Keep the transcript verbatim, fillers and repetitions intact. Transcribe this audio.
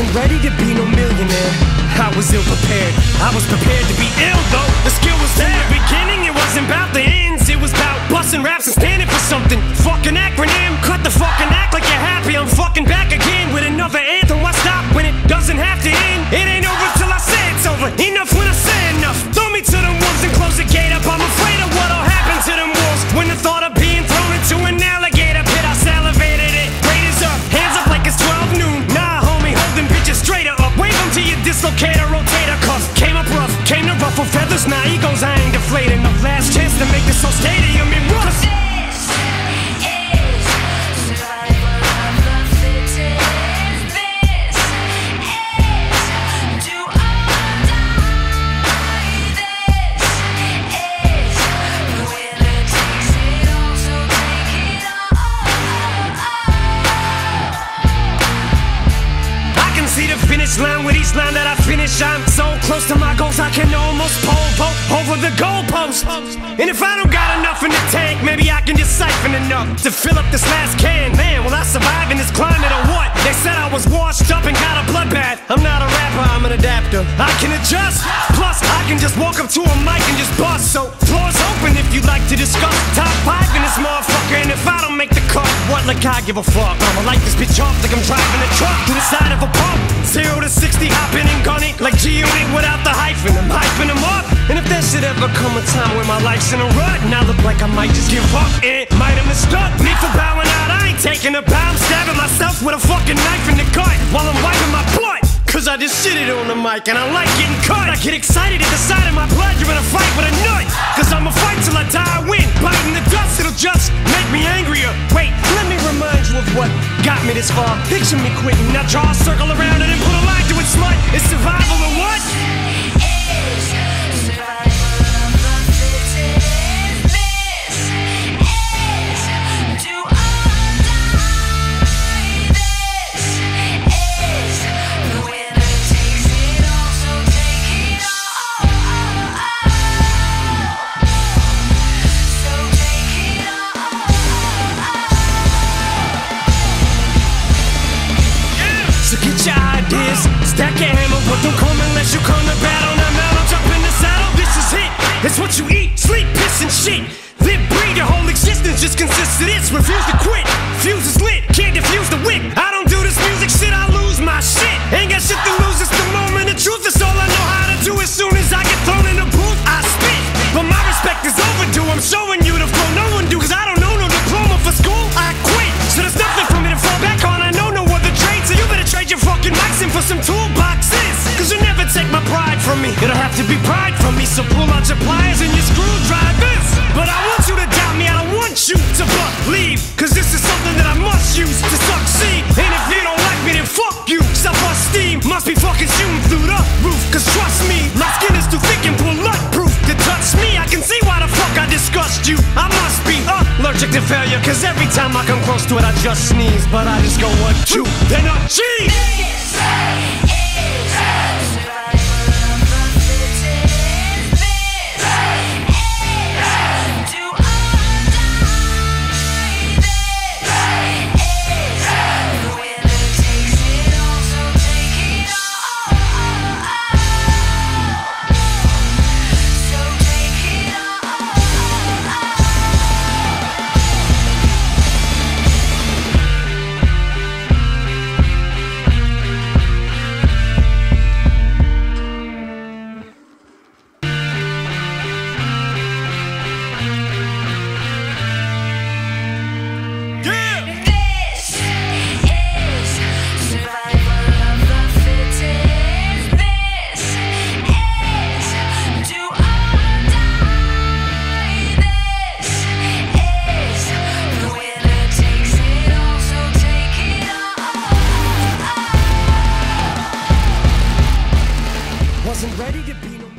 Wasn't ready to be no millionaire. I was ill prepared. I was prepared to be ill though. The skill was there. In the beginning, it wasn't about the ends. It was about busting raps and standing for something. Fucking acronym. Cut the fucking act like you're happy. I'm fucking back again with another anthem. Why stop when it doesn't have to end? It ain't over till I say it's over. Enough when I say enough. Throw me to the wolves and close the gate up. I'm afraid of what'll happen to them wolves when the thought of being thrown into an alligator pit. I salivated it. Raiders up. Hands up like it's twelve noon. Nah, homie, holding bitches straighter up. Wave them to your dislocator, rotator cuff. Came up rough, came to ruffle feathers. Now egos, I ain't deflating. The last chance to make this whole stadium in rust. See the finish line with each line that I finish. I'm so close to my goals I can almost pole vault over the goalpost. And if I don't got enough in the tank, maybe I can just siphon enough to fill up this last can. Man, will I survive in this climate or what? They said I was washed up and got a bloodbath. I'm not a rapper, I'm an adapter. I can adjust, plus I can just walk up to a mic and just bust. So floor's open if you'd like to discuss top five in this motherfucker. And if I don't make the cut, what like I give a fuck? I'ma light this bitch off like I'm driving a truck to the side of a pump. Zero to sixty, hopping and gunning like G-Unit without the hyphen. I'm hyping them up. And if there should ever come a time where my life's in a rut and I look like I might just give up, it might have mistook me for bowing out. I ain't taking a bow. I'm stabbing myself with a fucking knife in the gut while I'm wiping my blood. Cause I just shitted on the mic and I like getting cut. I get excited at the sight of my blood. You're in a fight with a nut. Cause I'ma fight till I die, I win. Biting the dust, it'll just make me angrier. Wait, let me remind you of what got me this far. Picture me quitting, now draw a circle around it and put a line to it, smut. It's survival or what? So get your ideas, stack your hammer, but don't come unless you come to battle. Now mount up, jump in the saddle, this is it. It's what you eat, sleep, piss and shit. Live, breathe, your whole existence just consists of this. Refuse to quit, fuse is lit, can't defuse the wick. I don't do this music shit, I lose my shit. Ain't got shit to lose, it's the moment of truth. It's all I know how to do. As soon as I get thrown in the booth, I spit. But my respect is overdue, I'm showing you the flow no one do. Cause I don't know no diploma for school, I quit. So there's nothing for me to fall back on, I know no other trade. So you better trade your fucking mics in for some toolboxes. Cause you'll never take my pride from me. It'll have to be pride from me. So pull out your pliers and your screwdrivers. But I want you to doubt me, I don't want you to believe. Cause this is something that I must use to succeed. And if you don't like me then fuck you. Self-esteem must be fucking shooting through the roof. Cause trust me, my skin is too thick and bulletproof to touch me. I can see why the fuck I disgust you. I must be allergic to failure. Cause every time I come close to it I just sneeze. But I just go one, two, then a cheese. Wasn't ready to be no